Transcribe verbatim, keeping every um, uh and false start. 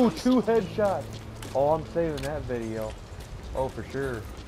Ooh, two headshots. Oh, I'm saving that video. Oh, for sure.